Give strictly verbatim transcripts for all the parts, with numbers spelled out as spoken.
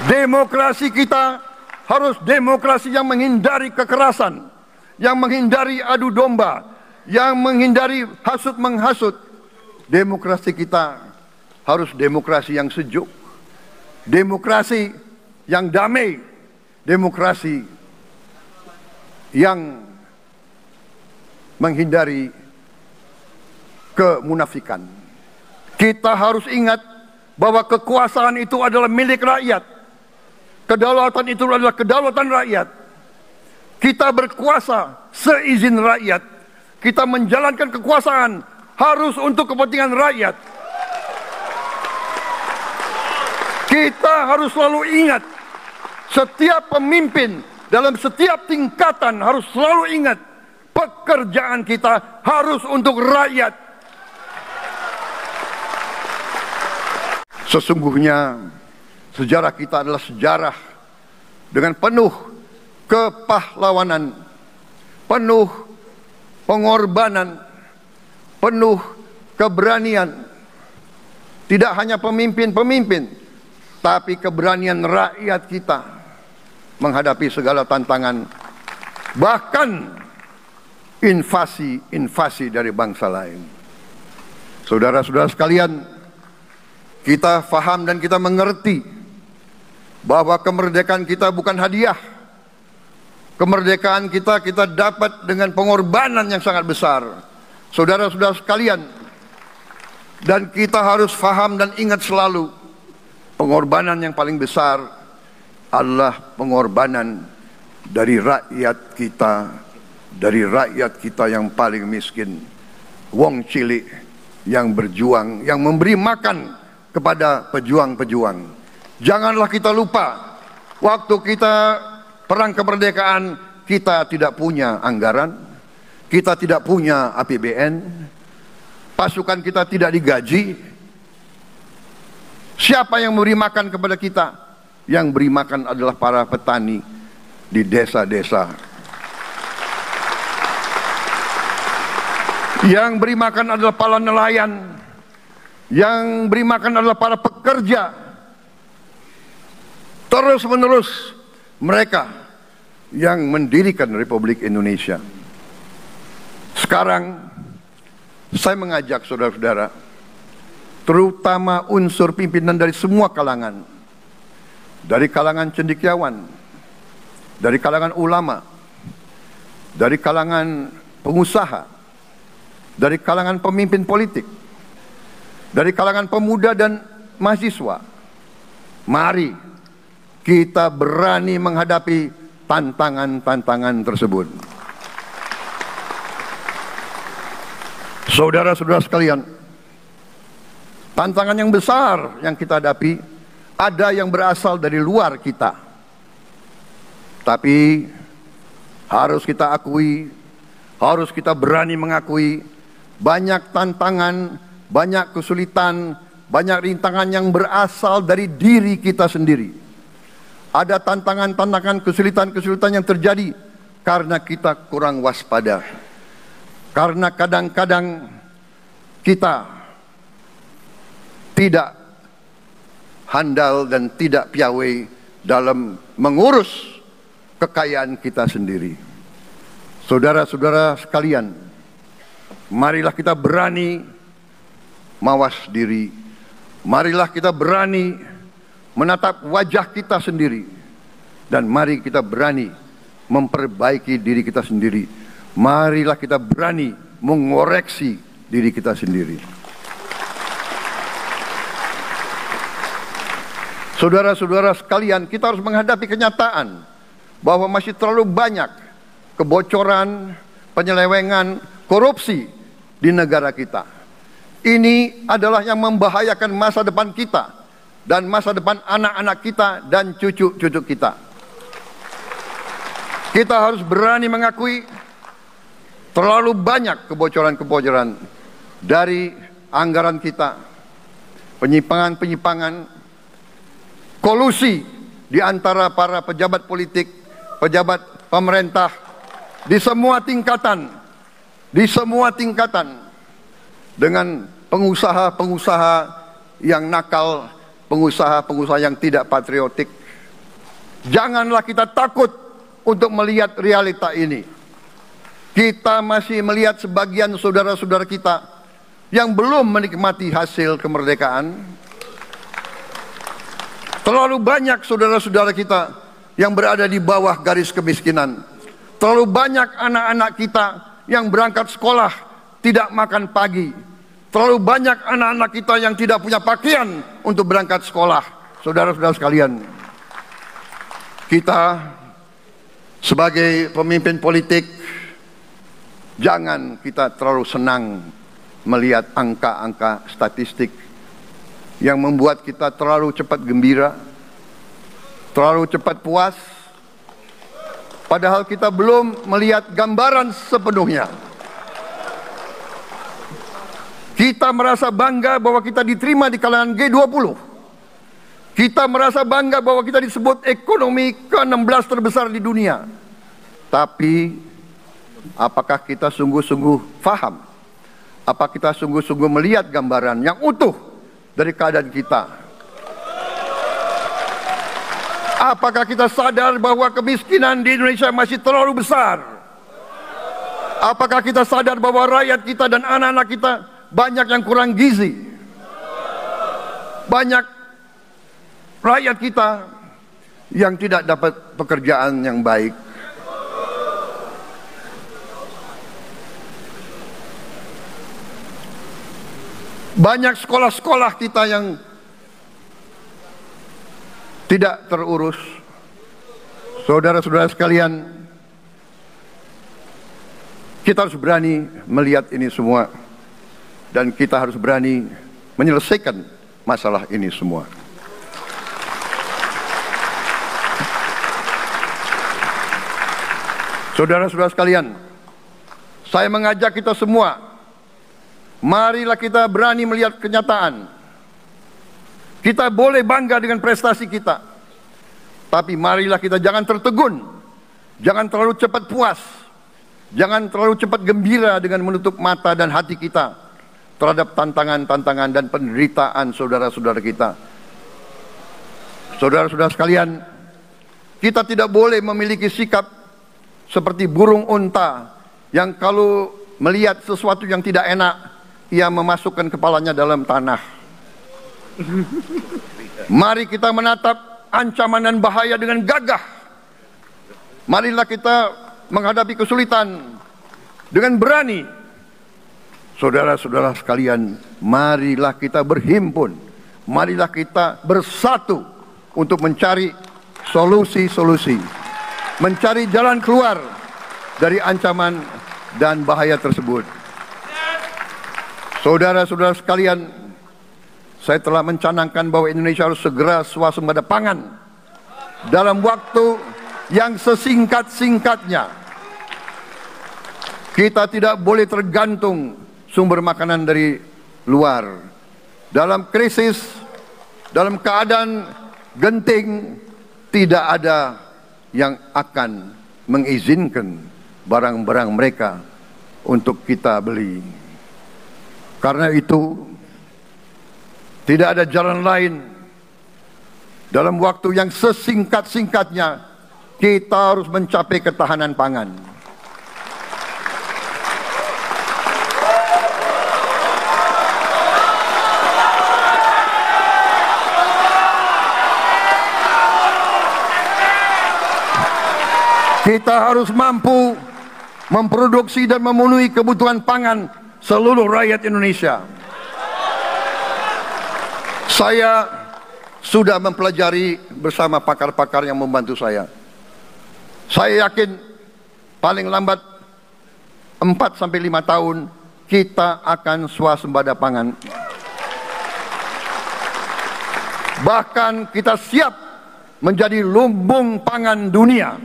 Demokrasi kita harus demokrasi yang menghindari kekerasan, yang menghindari adu domba, yang menghindari hasut menghasut. Demokrasi kita harus demokrasi yang sejuk, demokrasi yang damai, demokrasi yang menghindari kemunafikan. Kita harus ingat bahwa kekuasaan itu adalah milik rakyat. Kedaulatan itu adalah kedaulatan rakyat. Kita berkuasa seizin rakyat. Kita menjalankan kekuasaan harus untuk kepentingan rakyat. Kita harus selalu ingat, setiap pemimpin dalam setiap tingkatan harus selalu ingat, pekerjaan kita harus untuk rakyat. Sesungguhnya sejarah kita adalah sejarah dengan penuh kepahlawanan, penuh pengorbanan, penuh keberanian. Tidak hanya pemimpin-pemimpin, tapi keberanian rakyat kita menghadapi segala tantangan, bahkan invasi-invasi dari bangsa lain. Saudara-saudara sekalian, kita faham dan kita mengerti bahwa kemerdekaan kita bukan hadiah. Kemerdekaan kita kita dapat dengan pengorbanan yang sangat besar. Saudara-saudara sekalian, dan kita harus faham dan ingat selalu, pengorbanan yang paling besar adalah pengorbanan dari rakyat kita, dari rakyat kita yang paling miskin, wong cilik yang berjuang, yang memberi makan kepada pejuang-pejuang. Janganlah kita lupa, waktu kita perang kemerdekaan, kita tidak punya anggaran, kita tidak punya A P B N, pasukan kita tidak digaji. Siapa yang memberi makan kepada kita? Yang beri makan adalah para petani di desa-desa. Yang beri makan adalah para nelayan. Yang beri makan adalah para pekerja. Terus menerus mereka yang mendirikan Republik Indonesia. Sekarang saya mengajak saudara-saudara, terutama unsur pimpinan dari semua kalangan, dari kalangan cendekiawan, dari kalangan ulama, dari kalangan pengusaha, dari kalangan pemimpin politik, dari kalangan pemuda dan mahasiswa. Mari kita berani menghadapi tantangan-tantangan tersebut. Saudara-saudara sekalian, tantangan yang besar yang kita hadapi ada yang berasal dari luar kita. Tapi harus kita akui, harus kita berani mengakui, banyak tantangan, banyak kesulitan, banyak rintangan yang berasal dari diri kita sendiri. Ada tantangan-tantangan, kesulitan-kesulitan yang terjadi karena kita kurang waspada. Karena kadang-kadang kita tidak handal dan tidak piawai dalam mengurus kekayaan kita sendiri. Saudara-saudara sekalian, marilah kita berani mawas diri. Marilah kita berani menatap wajah kita sendiri. Dan mari kita berani memperbaiki diri kita sendiri. Marilah kita berani mengoreksi diri kita sendiri. Saudara-saudara sekalian, kita harus menghadapi kenyataan bahwa masih terlalu banyak kebocoran, penyelewengan, korupsi di negara kita. Ini adalah yang membahayakan masa depan kita dan masa depan anak-anak kita dan cucu-cucu kita. Kita harus berani mengakui terlalu banyak kebocoran-kebocoran dari anggaran kita, penyimpangan-penyimpangan, kolusi di antara para pejabat politik, pejabat pemerintah di semua tingkatan, di semua tingkatan dengan pengusaha-pengusaha yang nakal, pengusaha-pengusaha yang tidak patriotik, Janganlah kita takut untuk melihat realita ini. Kita masih melihat sebagian saudara-saudara kita yang belum menikmati hasil kemerdekaan. Terlalu banyak saudara-saudara kita yang berada di bawah garis kemiskinan. Terlalu banyak anak-anak kita yang berangkat sekolah tidak makan pagi. Terlalu banyak anak-anak kita yang tidak punya pakaian untuk berangkat sekolah. Saudara-saudara sekalian, kita sebagai pemimpin politik, jangan kita terlalu senang melihat angka-angka statistik yang membuat kita terlalu cepat gembira, terlalu cepat puas, padahal kita belum melihat gambaran sepenuhnya. Kita merasa bangga bahwa kita diterima di kalangan G dua puluh. Kita merasa bangga bahwa kita disebut ekonomi ke enam belas terbesar di dunia. Tapi apakah kita sungguh-sungguh faham? Apa kita sungguh-sungguh melihat gambaran yang utuh dari keadaan kita? Apakah kita sadar bahwa kemiskinan di Indonesia masih terlalu besar? Apakah kita sadar bahwa rakyat kita dan anak-anak kita banyak yang kurang gizi? Banyak rakyat kita yang tidak dapat pekerjaan yang baik. Banyak sekolah-sekolah kita yang tidak terurus. Saudara-saudara sekalian, kita harus berani melihat ini semua, dan kita harus berani menyelesaikan masalah ini semua. Saudara-saudara sekalian, saya mengajak kita semua, marilah kita berani melihat kenyataan. Kita boleh bangga dengan prestasi kita, tapi marilah kita jangan tertegun, jangan terlalu cepat puas, jangan terlalu cepat gembira dengan menutup mata dan hati kita terhadap tantangan-tantangan dan penderitaan saudara-saudara kita. Saudara-saudara sekalian, kita tidak boleh memiliki sikap seperti burung unta yang kalau melihat sesuatu yang tidak enak, ia memasukkan kepalanya dalam tanah. Mari kita menatap ancaman dan bahaya dengan gagah. Marilah kita menghadapi kesulitan dengan berani. Saudara-saudara sekalian, marilah kita berhimpun, marilah kita bersatu untuk mencari solusi-solusi, mencari jalan keluar dari ancaman dan bahaya tersebut. Saudara-saudara sekalian, saya telah mencanangkan bahwa Indonesia harus segera swasembada pangan dalam waktu yang sesingkat-singkatnya. Kita tidak boleh tergantung sumber makanan dari luar. Dalam krisis, dalam keadaan genting, tidak ada yang akan mengizinkan barang-barang mereka untuk kita beli. Karena itu, tidak ada jalan lain. Dalam waktu yang sesingkat-singkatnya, kita harus mencapai ketahanan pangan. Kita harus mampu memproduksi dan memenuhi kebutuhan pangan seluruh rakyat Indonesia. Saya sudah mempelajari bersama pakar-pakar yang membantu saya. Saya yakin paling lambat empat sampai lima tahun kita akan swasembada pangan. Bahkan kita siap menjadi lumbung pangan dunia.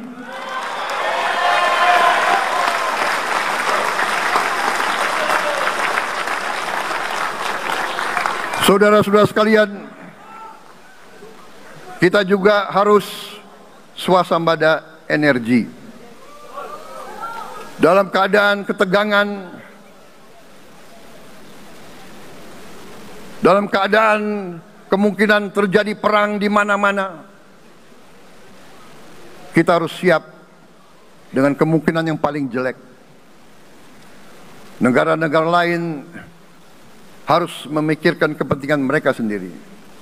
Saudara-saudara sekalian, kita juga harus swasembada energi. Dalam keadaan ketegangan, dalam keadaan kemungkinan terjadi perang di mana-mana, kita harus siap dengan kemungkinan yang paling jelek. Negara-negara lain harus memikirkan kepentingan mereka sendiri.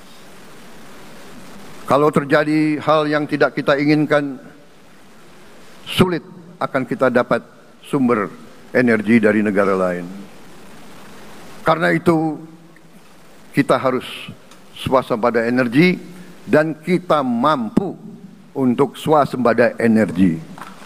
Kalau terjadi hal yang tidak kita inginkan, sulit akan kita dapat sumber energi dari negara lain. Karena itu, kita harus swasembada energi dan kita mampu untuk swasembada energi.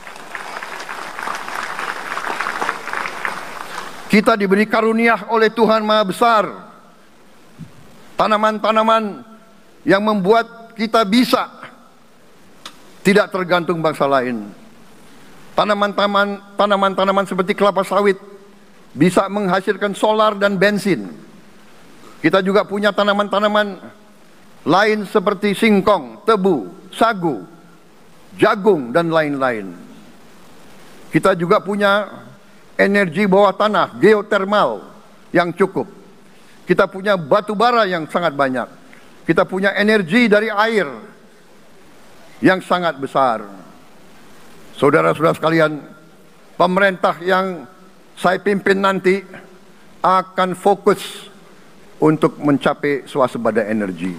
Kita diberi karunia oleh Tuhan Maha Besar tanaman-tanaman yang membuat kita bisa tidak tergantung bangsa lain. Tanaman-tanaman tanaman-tanaman seperti kelapa sawit bisa menghasilkan solar dan bensin. Kita juga punya tanaman-tanaman lain seperti singkong, tebu, sagu, jagung, dan lain-lain. Kita juga punya energi bawah tanah, geotermal yang cukup. Kita punya batu bara yang sangat banyak. Kita punya energi dari air yang sangat besar. Saudara-saudara sekalian, pemerintah yang saya pimpin nanti akan fokus untuk mencapai swasembada energi.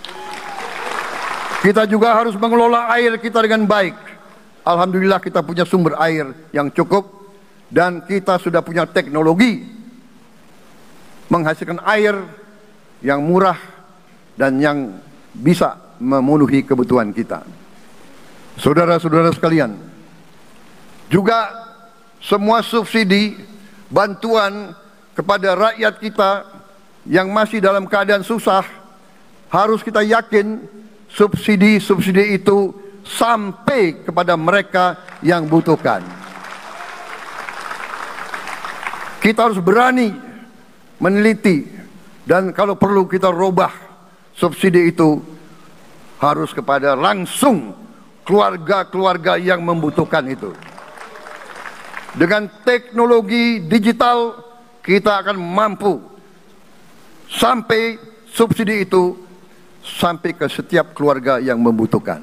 Kita juga harus mengelola air kita dengan baik. Alhamdulillah kita punya sumber air yang cukup. Dan kita sudah punya teknologi menghasilkan air yang murah dan yang bisa memenuhi kebutuhan kita. Saudara-saudara sekalian, juga semua subsidi bantuan kepada rakyat kita yang masih dalam keadaan susah, harus kita yakin subsidi-subsidi itu sampai kepada mereka yang butuhkan. Kita harus berani meneliti dan kalau perlu kita robah subsidi itu harus kepada langsung keluarga-keluarga yang membutuhkan itu. Dengan teknologi digital kita akan mampu sampai subsidi itu sampai ke setiap keluarga yang membutuhkan.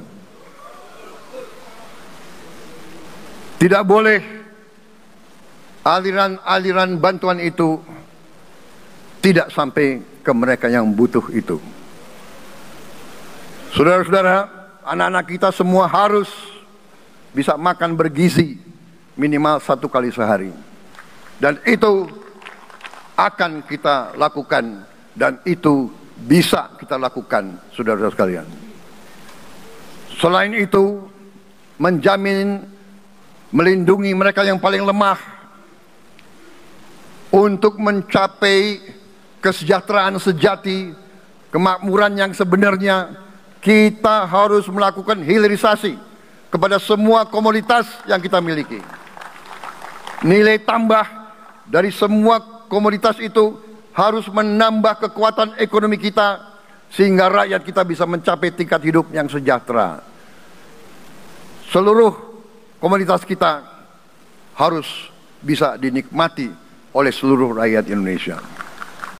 Tidak boleh aliran-aliran bantuan itu tidak sampai ke mereka yang butuh itu. Saudara-saudara, anak-anak kita semua harus bisa makan bergizi minimal satu kali sehari. Dan itu akan kita lakukan dan itu bisa kita lakukan, saudara-saudara sekalian. Selain itu, menjamin melindungi mereka yang paling lemah untuk mencapai kesejahteraan sejati, kemakmuran yang sebenarnya, kita harus melakukan hilirisasi kepada semua komoditas yang kita miliki. Nilai tambah dari semua komoditas itu harus menambah kekuatan ekonomi kita sehingga rakyat kita bisa mencapai tingkat hidup yang sejahtera. Seluruh komoditas kita harus bisa dinikmati oleh seluruh rakyat Indonesia.